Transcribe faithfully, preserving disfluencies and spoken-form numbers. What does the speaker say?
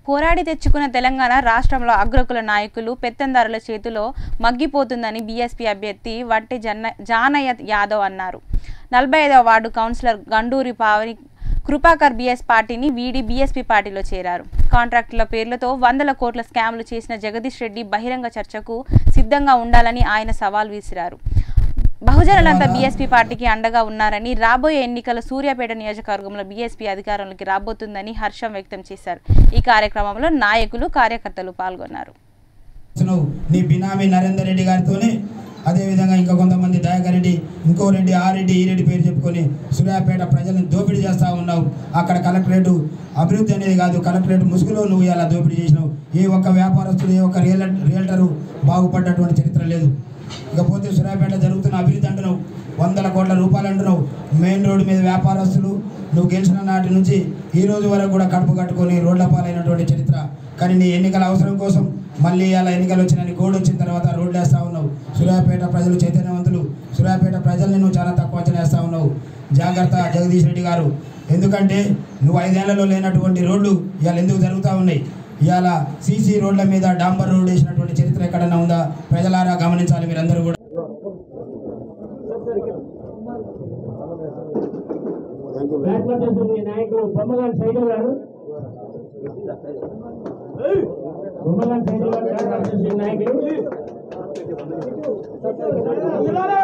పోరాడి తెచ్చుకున్న తెలంగాణ రాష్ట్రంలో అగ్రకుల నాయకులు పెత్తందారుల చేతిలో మగ్గిపోతుందని బీఎస్పీ అభ్యర్థి వట్టె జానయ్య యాదవ్ అన్నారు. నలభై ఐదవ ward councillor Ganduri Pavani Kripakar BS పార్టీని వీడి బీఎస్పీ పార్టీలో చేరారు. కాంట్రాక్టుల పేర్లతో వందల కోట్ల స్కామ్లు చేసిన జగదీష్ రెడ్డి బహిరంగ చర్చకు సిద్ధంగా ఉండాలని ఆయన సవాల్ విసిరారు. బహుజనులంతా బీఎస్పీ పార్టీకి అండగా ఉన్నారని, రాబోయే ఎన్నికల సూర్యాపేట నియోజకవర్గంలో బీఎస్పీ అధికారంలోకి రాబోతుందని హర్షం వ్యక్తం చేశారు. ఈ కార్యక్రమంలో నాయకులు, కార్యకర్తలు పాల్గొన్నారు. నీ బినామీ నరేందర్ రెడ్డి గారితోనే అదేవిధంగా ఇంకా కొంతమంది దయాకర్ రెడ్డి, ఇంకో రెడ్డి, ఆ రెడ్డి, ఈ రెడ్డి పేరు చెప్పుకొని సూర్యాపేట ప్రజలను దోపిడీ చేస్తూ ఉన్నావు. అక్కడ కలెక్టరేట్ అభివృద్ధి అనేది కాదు, కలెక్టరేట్ ముసుగులో నువ్వు ఇలా దోపిడీ చేసినావు. ఏ ఒక్క వ్యాపారస్తుడు, ఏ ఒక్క రియల్ రియల్టరు బాగుపడ్డటువంటి చరిత్ర లేదు. ఇకపోతే సూర్యాపేట జరుగుతున్న అభివృద్ధి అంటున్నావు, వందల కోట్ల రూపాయలు అంటున్నావు. మెయిన్ రోడ్డు మీద వ్యాపారస్తులు నువ్వు గెలిచిన నాటి నుంచి ఈ రోజు వరకు కూడా కడుపు కట్టుకొని రోడ్ల పాలైనటువంటి చరిత్ర. కానీ నీ ఎన్నికల అవసరం కోసం మళ్ళీ అలా ఎన్నికలు వచ్చిన గోడు వచ్చిన తర్వాత రోడ్లు వేస్తూ ఉన్నావు. సూర్యాపేట ప్రజలు చైతన్యవంతులు, సూర్యాపేట ప్రజల్ని నువ్వు చాలా తక్కువ అంచనా వేస్తూ ఉన్నావు. జాగ్రత్త జగదీష్ రెడ్డి గారు, ఎందుకంటే నువ్వు ఐదేళ్లలో లేనటువంటి రోడ్లు ఇవాళ ఎందుకు జరుగుతూ ఉన్నాయి. ఇవాళ సీసీ రోడ్ల మీద డాంబర్ రోడ్ వేసినటువంటి చరిత్ర ఎక్కడన్నా ఉందా? ప్రజలారా గమనించాలి మీరందరూ కూడా. నాయకులు బొమ్మగారి సైకిల్ గారు బొమ్మగారి సైకిల్ గారు నాయకులు